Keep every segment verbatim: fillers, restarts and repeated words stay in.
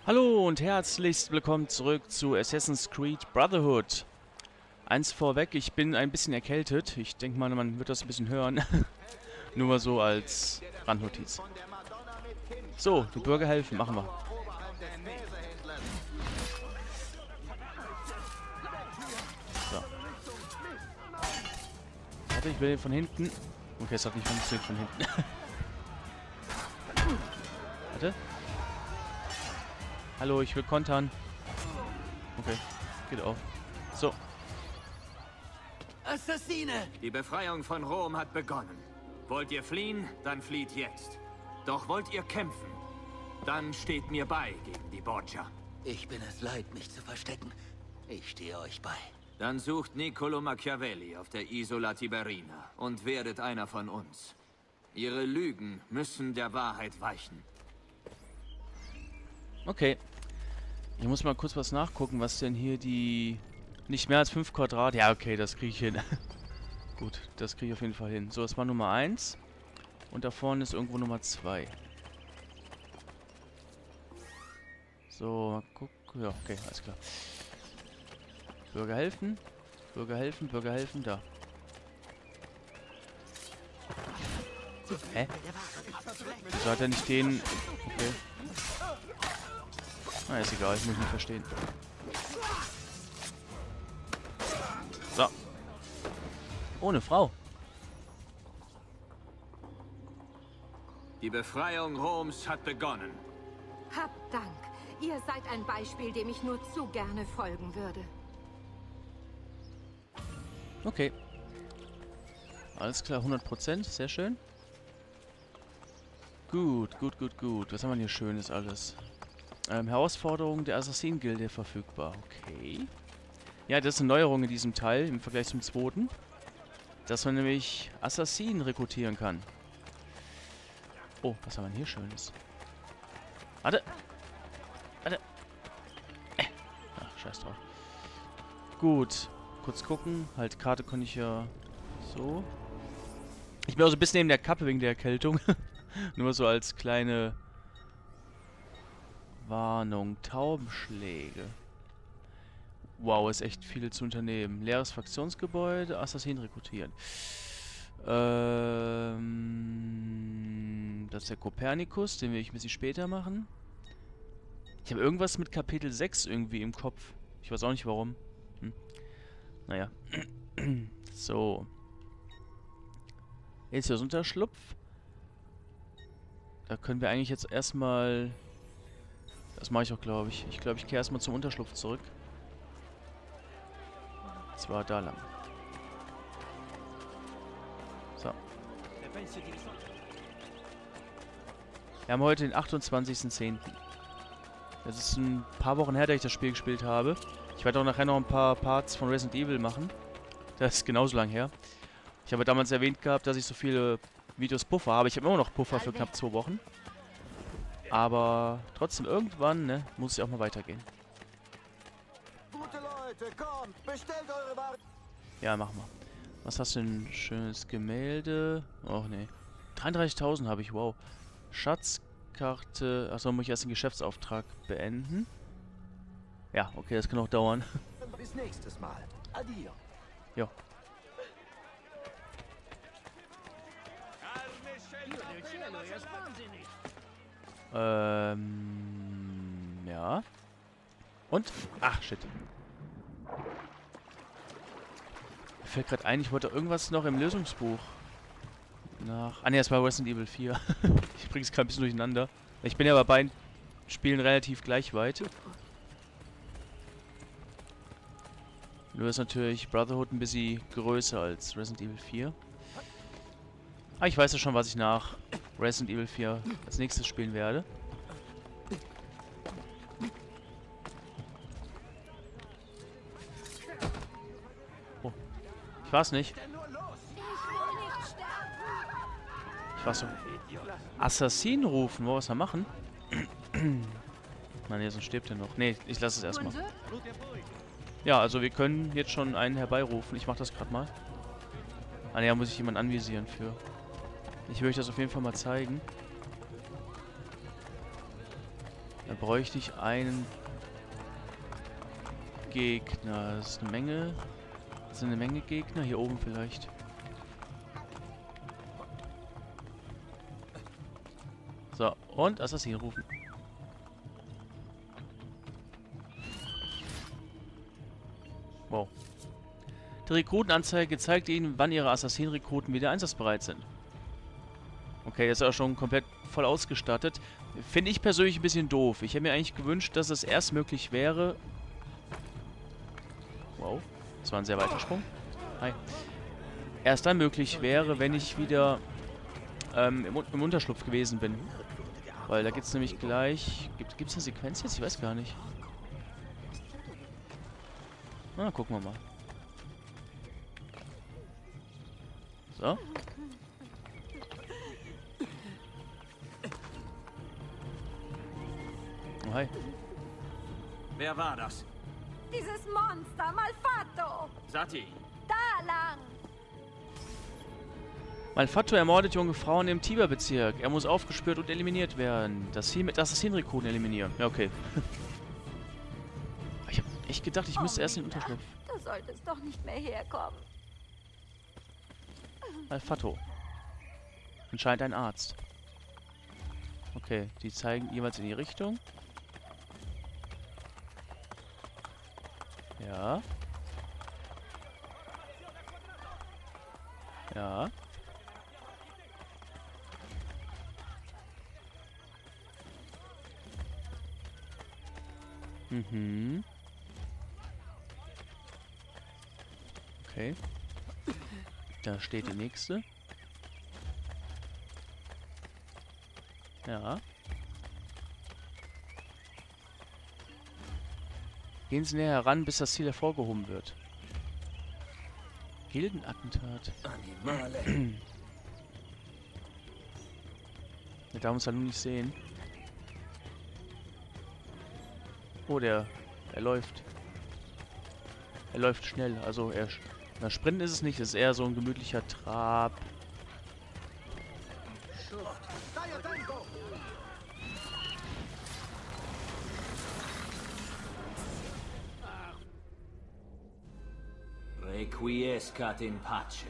Hallo und herzlichst willkommen zurück zu Assassin's Creed Brotherhood. Eins vorweg, ich bin ein bisschen erkältet. Ich denke mal, man wird das ein bisschen hören. Nur mal so als Randnotiz. So, die Bürger helfen, machen wir. So. Warte, ich will von hinten. Okay, es hat nicht funktioniert von hinten. Warte. Hallo, ich will kontern. Okay, geht auch. So. Assassine! Die Befreiung von Rom hat begonnen. Wollt ihr fliehen, dann flieht jetzt. Doch wollt ihr kämpfen, dann steht mir bei gegen die Borgia. Ich bin es leid, mich zu verstecken. Ich stehe euch bei. Dann sucht Niccolo Machiavelli auf der Isola Tiberina und werdet einer von uns. Ihre Lügen müssen der Wahrheit weichen. Okay. Ich muss mal kurz was nachgucken, was denn hier die... Nicht mehr als fünf Quadrat... Ja, okay, das kriege ich hin. Gut, das kriege ich auf jeden Fall hin. So, das war Nummer eins. Und da vorne ist irgendwo Nummer zwei. So, mal gucken. Ja, okay, alles klar. Bürger helfen. Bürger helfen, Bürger helfen, da. Hä? Wieso hat er nicht den... Okay. Na, ist egal, ich muss nicht verstehen. So. Ohne Frau. Die Befreiung Roms hat begonnen. Habt Dank. Ihr seid ein Beispiel, dem ich nur zu gerne folgen würde. Okay. Alles klar, hundert Prozent. Sehr schön. Gut, gut, gut, gut. Was haben wir hier Schönes alles? Ähm, Herausforderung der Assassinen-Gilde verfügbar. Okay. Ja, das ist eine Neuerung in diesem Teil im Vergleich zum zweiten. Dass man nämlich Assassinen rekrutieren kann. Oh, was haben wir denn hier Schönes? Warte. Warte. Äh. Ach, scheiß drauf. Gut. Kurz gucken. Halt, Karte konnte ich ja so. Ich bin auch so ein bisschen neben der Kappe wegen der Erkältung. Nur so als kleine Warnung. Taubenschläge. Wow, ist echt viel zu unternehmen. Leeres Fraktionsgebäude, Assassinen rekrutieren. Ähm, das ist der Kopernikus, den will ich ein bisschen später machen. Ich habe irgendwas mit Kapitel sechs irgendwie im Kopf. Ich weiß auch nicht warum. Hm. Naja. So. Jetzt das Unterschlupf. Da können wir eigentlich jetzt erstmal... Das mache ich auch, glaube ich. Ich glaube, ich kehre erstmal zum Unterschlupf zurück. Zwar da lang. So. Wir haben heute den achtundzwanzigsten zehnten Das ist ein paar Wochen her, dass ich das Spiel gespielt habe. Ich werde auch nachher noch ein paar Parts von Resident Evil machen. Das ist genauso lang her. Ich habe damals erwähnt gehabt, dass ich so viele Videos Puffer habe. Ich habe immer noch Puffer für knapp zwei Wochen. Aber trotzdem, irgendwann, ne, muss es auch mal weitergehen. Gute Leute, kommt, bestellt eure Ware. Ja, mach mal. Was hast du denn? Schönes Gemälde. Och, nee. dreiunddreißigtausend habe ich, wow. Schatzkarte. Achso, muss ich erst den Geschäftsauftrag beenden. Ja, okay, das kann auch dauern. Bis nächstes Mal. Adieu. Jo. Ähm, ja. Und? Ach, shit. Mir fällt gerade ein, ich wollte irgendwas noch im Lösungsbuch nach... Ah ne, das war Resident Evil vier. Ich bring's gerade ein bisschen durcheinander. Ich bin ja bei beiden Spielen relativ gleich weit. Nur ist natürlich Brotherhood ein bisschen größer als Resident Evil vier. Aber ich weiß ja schon, was ich nach Resident Evil vier als nächstes spielen werde. Oh. Ich war's nicht. Ich war's so. Assassinen rufen. Wo was wir machen? Nein, nee, sonst stirbt er noch. Nee, ich lasse es erstmal. Ja, also wir können jetzt schon einen herbeirufen. Ich mach das gerade mal. Ah ne, da muss ich jemanden anvisieren für. Ich will euch das auf jeden Fall mal zeigen. Da bräuchte ich einen Gegner. Das ist eine Menge. Das sind eine Menge Gegner. Hier oben vielleicht. So, und Assassin rufen. Wow. Die Rekrutenanzeige zeigt Ihnen, wann Ihre Assassin-Rekruten wieder einsatzbereit sind. Okay, das ist auch schon komplett voll ausgestattet. Finde ich persönlich ein bisschen doof. Ich hätte mir eigentlich gewünscht, dass es erst möglich wäre... Wow, das war ein sehr weiter Sprung. Hi. Erst dann möglich wäre, wenn ich wieder ähm, im, im Unterschlupf gewesen bin. Weil da gibt es nämlich gleich... Gibt es eine Sequenz jetzt? Ich weiß gar nicht. Na, gucken wir mal. So. Oh, hi. Wer war das? Dieses Monster, Malfatto! Sati. Da lang! Malfatto ermordet junge Frauen im Tiber-Bezirk. Er muss aufgespürt und eliminiert werden. Das Ziel mit Assassin-Rekruten eliminieren. Ja, okay. Ich hab echt gedacht, ich müsste oh, erst in den Unterschlupf. Du solltest doch nicht mehr herkommen. Malfatto. Anscheinend ein Arzt. Okay, die zeigen jeweils in die Richtung. Ja. Ja. Mhm. Okay. Da steht die nächste. Ja. Gehen Sie näher heran, bis das Ziel hervorgehoben wird. Gildenattentat. Animale. Der darf uns ja nun nicht sehen. Oh, der... Er läuft. Er läuft schnell. Also, er... Na, Sprinten ist es nicht. Es ist eher so ein gemütlicher Trab. Requiescat in pace.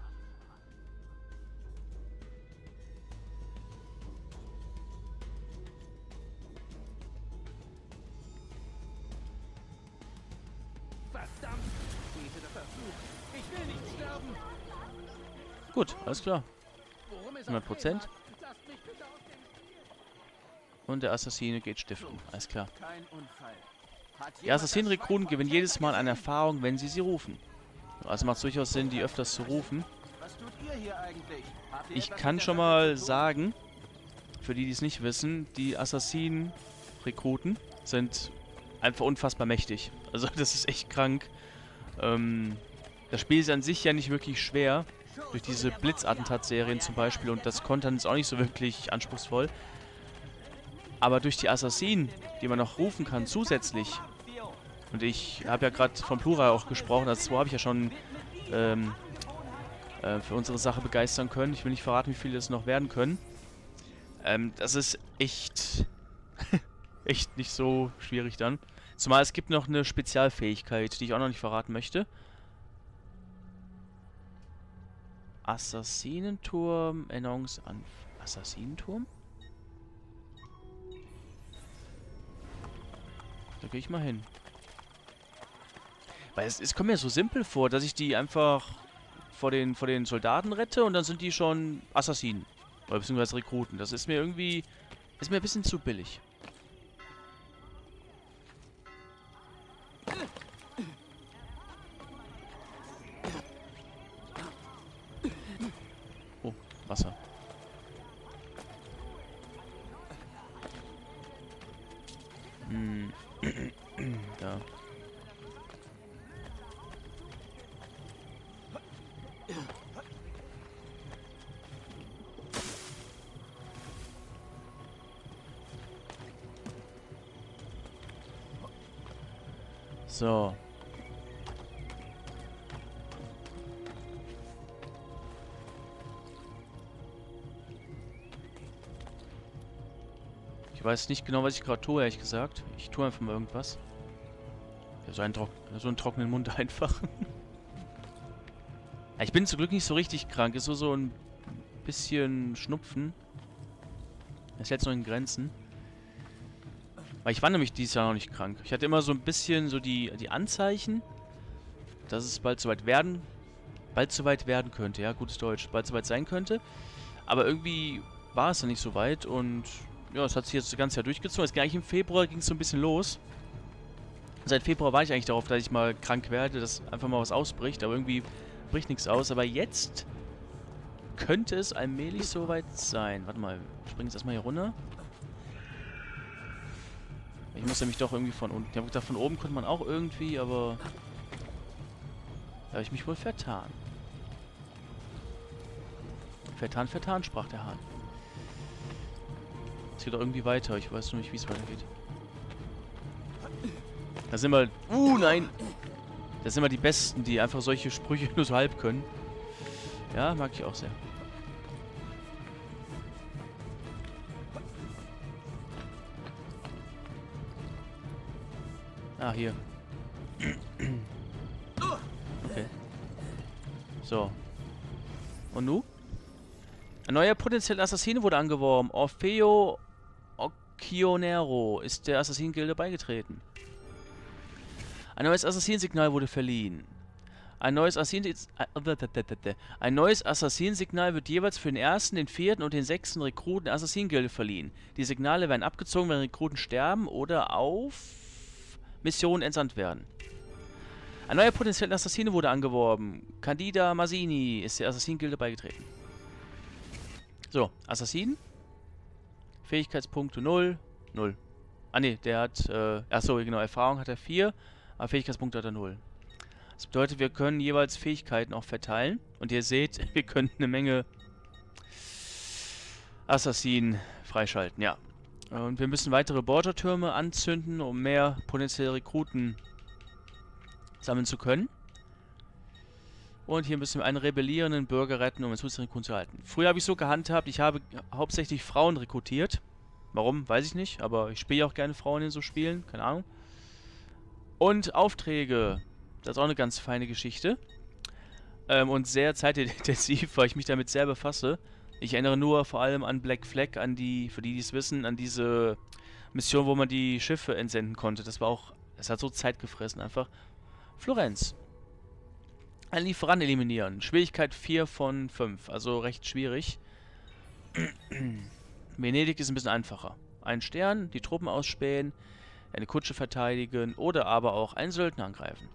Verdammt! Bete der Verflucht! Ich will nicht sterben! Gut, alles klar. Worum es hundert Prozent. auch geht, lasst mich bitte aus dem Spiel. Und der Assassine geht stiften. Alles klar. Kein Unfall. Hat Die jemand Assassin-Rekruten das gewinnen Schwein jedes Mal vom eine Käfer Erfahrung, wenn sie sie rufen. Also macht es durchaus Sinn, die öfters zu rufen. gesehen? Was tut ihr hier eigentlich? Habt ihr Ich etwas kann mit der schon Sache mal zu tun? sagen, für die, die es nicht wissen, die Assassinen-Rekruten sind einfach unfassbar mächtig. Also das ist echt krank. Ähm, das Spiel ist an sich ja nicht wirklich schwer. Durch diese Blitzattentatsserien zum Beispiel und das Kontern ist auch nicht so wirklich anspruchsvoll. Aber durch die Assassinen, die man noch rufen kann zusätzlich, und ich habe ja gerade von Plural auch gesprochen, das zwei habe ich ja schon ähm, äh, für unsere Sache begeistern können. Ich will nicht verraten, wie viele es noch werden können. Ähm, das ist echt, echt nicht so schwierig dann. Zumal es gibt noch eine Spezialfähigkeit, die ich auch noch nicht verraten möchte. Assassinenturm, Erinnerungsanf... Assassinenturm? Da gehe ich mal hin. Weil es, es kommt mir so simpel vor, dass ich die einfach vor den, vor den Soldaten rette und dann sind die schon Assassinen. Oder beziehungsweise Rekruten. Das ist mir irgendwie... Ist mir ein bisschen zu billig. Oh, Wasser. Hm. Da. So. Ich weiß nicht genau, was ich gerade tue, ehrlich gesagt. Ich tue einfach mal irgendwas. Ja, so, einen Trock so einen trockenen Mund einfach. Ja, ich bin zum Glück nicht so richtig krank. Ist so, so ein bisschen Schnupfen. Das ist jetzt noch in Grenzen. Weil ich war nämlich dieses Jahr noch nicht krank. Ich hatte immer so ein bisschen so die, die Anzeichen, dass es bald soweit werden, bald soweit werden könnte. Ja, gutes Deutsch. Bald soweit sein könnte. Aber irgendwie war es dann nicht so weit und ja, es hat sich jetzt das ganze Jahr durchgezogen. Jetzt eigentlich im Februar ging es so ein bisschen los. Seit Februar war ich eigentlich darauf, dass ich mal krank werde, dass einfach mal was ausbricht, aber irgendwie bricht nichts aus. Aber jetzt könnte es allmählich soweit sein. Warte mal, ich springe jetzt erstmal hier runter. Ich muss nämlich doch irgendwie von unten. Ich habe gedacht, von oben könnte man auch irgendwie, aber da habe ich mich wohl vertan. Vertan, vertan, sprach der Hahn. Es geht doch irgendwie weiter. Ich weiß nur nicht, wie es weitergeht. Da sind wir... Uh, nein! Das sind immer die Besten, die einfach solche Sprüche nur so halb können. Ja, mag ich auch sehr. Ah, hier. Okay. So. Und nu? Ein neuer potenzieller Assassine wurde angeworben. Orfeo Occhionero ist der Assassinengilde beigetreten. Ein neues Assassinensignal wurde verliehen. Ein neues Assassinen... Ein neues Assassinensignal wird jeweils für den ersten, den vierten und den sechsten Rekruten der Assassinengilde verliehen. Die Signale werden abgezogen, wenn Rekruten sterben oder auf Missionen entsandt werden. Ein neuer potenzieller Assassine wurde angeworben. Candida Masini ist der Assassinengilde beigetreten. So, Assassin. Fähigkeitspunkte null, null. Ah ne, der hat, äh, achso, genau, Erfahrung hat er vier, aber Fähigkeitspunkte hat er null. Das bedeutet, wir können jeweils Fähigkeiten auch verteilen. Und ihr seht, wir können eine Menge Assassinen freischalten, ja. Und wir müssen weitere Bordertürme anzünden, um mehr potenzielle Rekruten sammeln zu können. Und hier müssen wir einen rebellierenden Bürger retten, um einen zusätzlichen Rekruten zu erhalten. Früher habe ich so gehandhabt, ich habe hauptsächlich Frauen rekrutiert. Warum, weiß ich nicht, aber ich spiele auch gerne Frauen in so Spielen, keine Ahnung. Und Aufträge, das ist auch eine ganz feine Geschichte. Ähm, und sehr zeitintensiv, weil ich mich damit sehr befasse. Ich erinnere nur vor allem an Black Flag, an die, für die, die es wissen, an diese Mission, wo man die Schiffe entsenden konnte. Das war auch, das hat so Zeit gefressen einfach. Florenz. Ein Lieferant eliminieren. Schwierigkeit vier von fünf, also recht schwierig. Venedig ist ein bisschen einfacher. Ein Stern, die Truppen ausspähen, eine Kutsche verteidigen oder aber auch einen Söldner angreifen.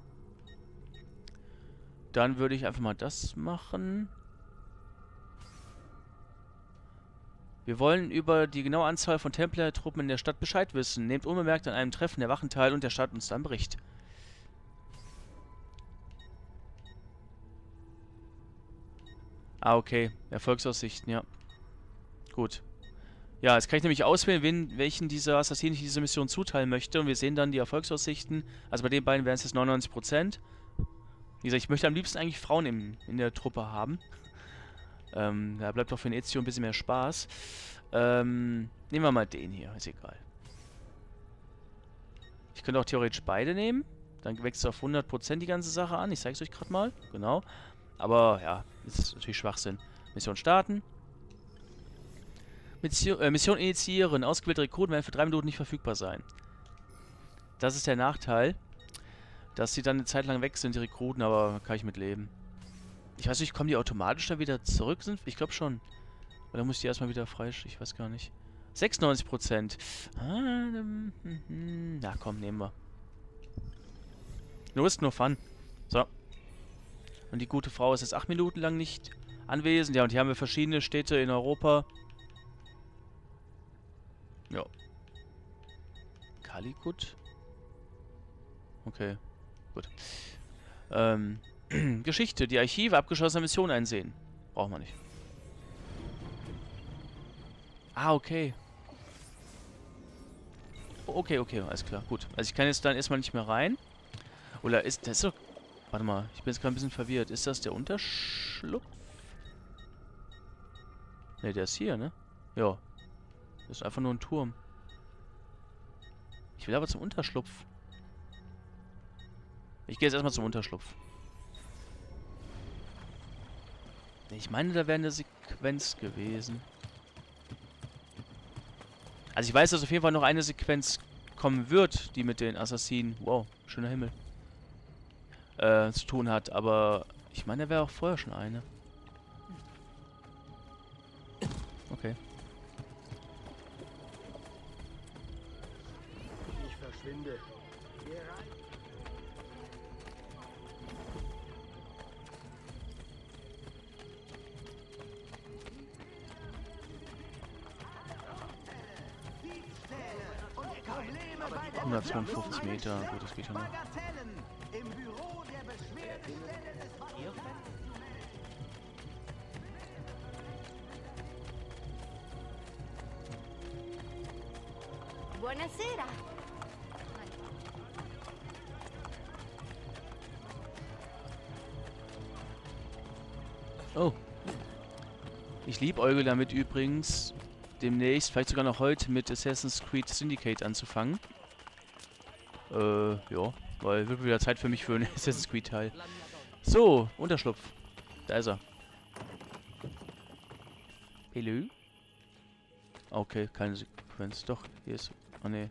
Dann würde ich einfach mal das machen. Wir wollen über die genaue Anzahl von Templertruppen in der Stadt Bescheid wissen. Nehmt unbemerkt an einem Treffen der Wachen teil und erstattet uns dann Bericht. Ah, okay. Erfolgsaussichten, ja. Gut. Ja, jetzt kann ich nämlich auswählen, wen, welchen dieser Assassinen ich diese Mission zuteilen möchte. Und wir sehen dann die Erfolgsaussichten. Also bei den beiden wären es jetzt neunundneunzig Prozent. Wie gesagt, ich möchte am liebsten eigentlich Frauen in, in der Truppe haben. Ähm, da bleibt doch für den Ezio ein bisschen mehr Spaß. Ähm, nehmen wir mal den hier, ist egal. Ich könnte auch theoretisch beide nehmen. Dann wächst es auf hundert Prozent die ganze Sache an. Ich zeige es euch gerade mal. Genau. Aber ja, das ist natürlich Schwachsinn. Mission starten. Mission, äh, Mission initiieren. Ausgewählte Rekruten werden für drei Minuten nicht verfügbar sein. Das ist der Nachteil. Dass sie dann eine Zeit lang weg sind, die Rekruten, aber kann ich mit leben. Ich weiß nicht, kommen die automatisch da wieder zurück? Ich glaube schon. Oder muss ich die erstmal wieder freischalten? Ich weiß gar nicht. sechsundneunzig Prozent. Ah, na komm, nehmen wir. Nur ist nur Fun. So. Und die gute Frau ist jetzt acht Minuten lang nicht anwesend. Ja, und hier haben wir verschiedene Städte in Europa. Ja. Kalikut. Okay, gut. Ähm, Geschichte. Die Archive abgeschlossener Mission einsehen. Braucht man nicht. Ah, okay. Okay, okay, alles klar. Gut. Also ich kann jetzt dann erstmal nicht mehr rein. Oder ist das doch... Warte mal, ich bin jetzt gerade ein bisschen verwirrt. Ist das der Unterschlupf? Ne, der ist hier, ne? Ja. Das ist einfach nur ein Turm. Ich will aber zum Unterschlupf. Ich gehe jetzt erstmal zum Unterschlupf. Ich meine, da wäre eine Sequenz gewesen. Also ich weiß, dass auf jeden Fall noch eine Sequenz kommen wird, die mit den Assassinen, wow, schöner Himmel, äh, zu tun hat. Aber ich meine, da wäre auch vorher schon eine. Okay. Ich verschwinde. hundertzweiundfünfzig Meter, gut, das geht ja noch. Im Büro der Beschwerdestelle des Buonasera. Oh. Ich liebäugle damit übrigens, demnächst, vielleicht sogar noch heute, mit Assassin's Creed Syndicate anzufangen. Äh, ja, weil wird wieder Zeit für mich für einen Assassin's Creed Teil. So, Unterschlupf. Da ist er. Hello? Okay, keine Sequenz. Doch, hier ist... Oh, ne.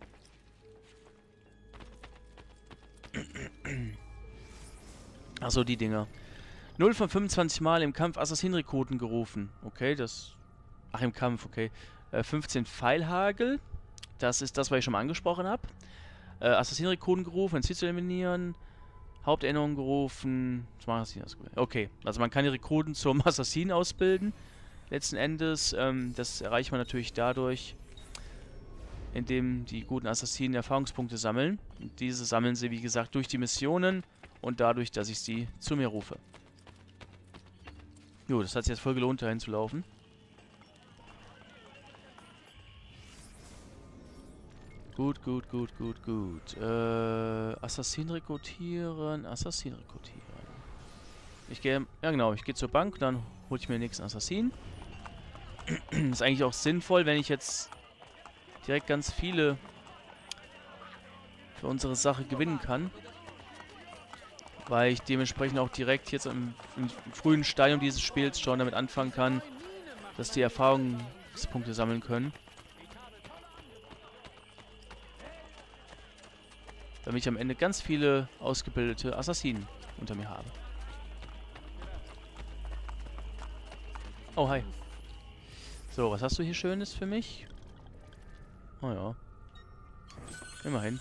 Achso, die Dinger. null von fünfundzwanzig Mal im Kampf Assassinenrekruten gerufen. Okay, das... Ach, im Kampf, okay. Äh, fünfzehn Pfeilhagel. Das ist das, was ich schon mal angesprochen habe. Äh, Assassinenrekruten gerufen, ein Ziel zu eliminieren. Hauptänderung gerufen. Okay, also man kann die Rekruten zum Assassinen ausbilden. Letzten Endes, ähm, das erreicht man natürlich dadurch, indem die guten Assassinen Erfahrungspunkte sammeln. Und diese sammeln sie, wie gesagt, durch die Missionen und dadurch, dass ich sie zu mir rufe. Jo, das hat sich jetzt voll gelohnt, dahin zu laufen. Gut, gut, gut, gut, gut. Äh, Assassin rekrutieren, Assassin rekrutieren. Ich gehe, ja genau, ich gehe zur Bank, dann hole ich mir den nächsten Assassin. Ist eigentlich auch sinnvoll, wenn ich jetzt direkt ganz viele für unsere Sache gewinnen kann. Weil ich dementsprechend auch direkt jetzt im, im frühen Stadium dieses Spiels schon damit anfangen kann, dass die Erfahrungspunkte sammeln können. Damit ich am Ende ganz viele ausgebildete Assassinen unter mir habe. Oh, hi. So, was hast du hier Schönes für mich? Oh ja. Immerhin.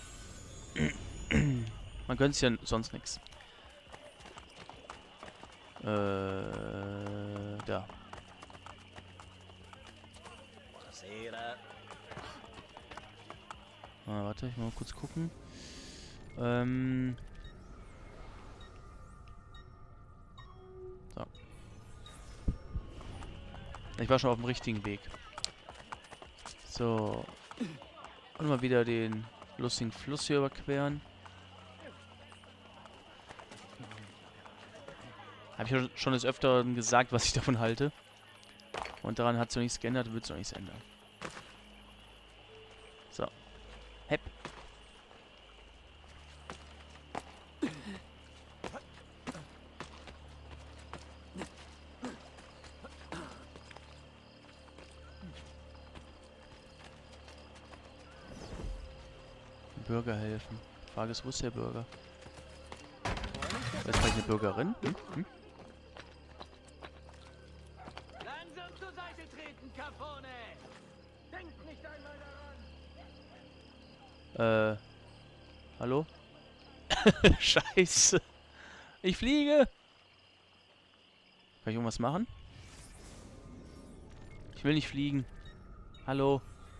Man gönnt sich ja sonst nichts. Äh, da. Ah, warte, ich mal kurz gucken. Ähm. So. Ich war schon auf dem richtigen Weg. So. Und mal wieder den lustigen Fluss hier überqueren. Habe ich ja schon des Öfteren gesagt, was ich davon halte. Und daran hat sich nichts geändert, wird sich auch nichts ändern. So. Hepp. Bürger helfen. Frage ist, wo ist der Bürger? Ist vielleicht eine Bürgerin? Hm? Hm? Langsam zur Seite treten, Capone! Denk nicht einmal daran! Äh. Hallo? Scheiße. Ich fliege! Kann ich irgendwas machen? Ich will nicht fliegen. Hallo?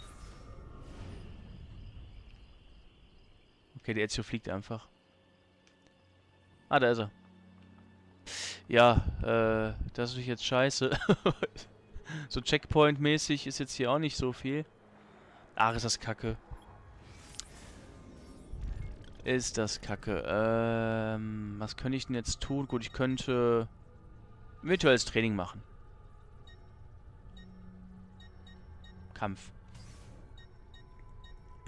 Okay, der Ezio fliegt einfach. Ah, da ist er. Ja, äh, das ist natürlich jetzt scheiße. So Checkpoint-mäßig ist jetzt hier auch nicht so viel. Ach, ist das kacke. Ist das kacke. Ähm, was könnte ich denn jetzt tun? Gut, ich könnte virtuelles Training machen. Kampf.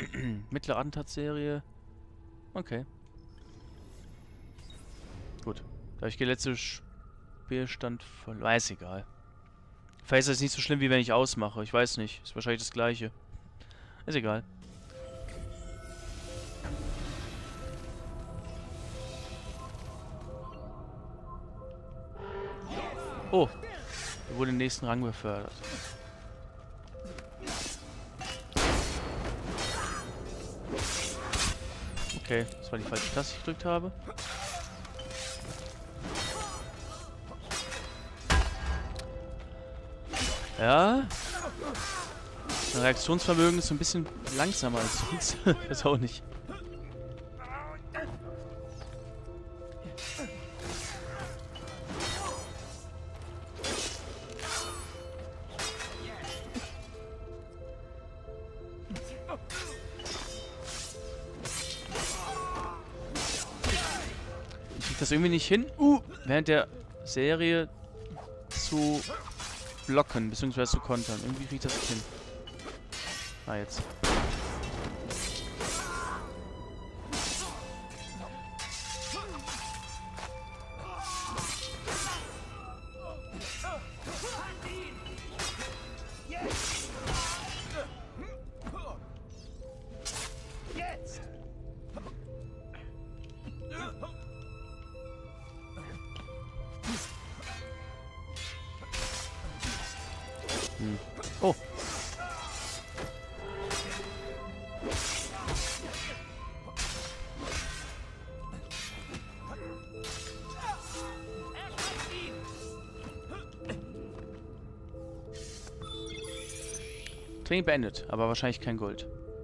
Mittlere Attentatsserie. Okay. Gut. Da ich der letzte Spielstand von... Weiß egal. Vielleicht ist es nicht so schlimm, wie wenn ich ausmache. Ich weiß nicht. Ist wahrscheinlich das Gleiche. Ist egal. Oh. Er wurde in den nächsten Rang befördert. Okay, das war die falsche Taste, die ich gedrückt habe. Ja. Mein Reaktionsvermögen ist so ein bisschen langsamer als sonst. Das auch nicht. Ich krieg das irgendwie nicht hin, uh, während der Serie zu blocken, beziehungsweise zu kontern. Irgendwie krieg ich das nicht hin. Ah, jetzt. Hm. Oh. Training beendet, aber wahrscheinlich kein Gold.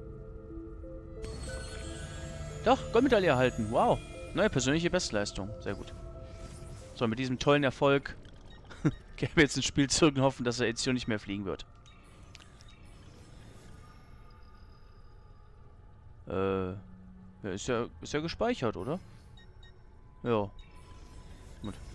Doch, Goldmedaille erhalten. Wow. Neue persönliche Bestleistung. Sehr gut. So, mit diesem tollen Erfolg gehen wir jetzt ins Spiel zurück und hoffen, dass der Ezio nicht mehr fliegen wird. Äh, ja, ist ja, ist ja gespeichert, oder? Ja. Gut.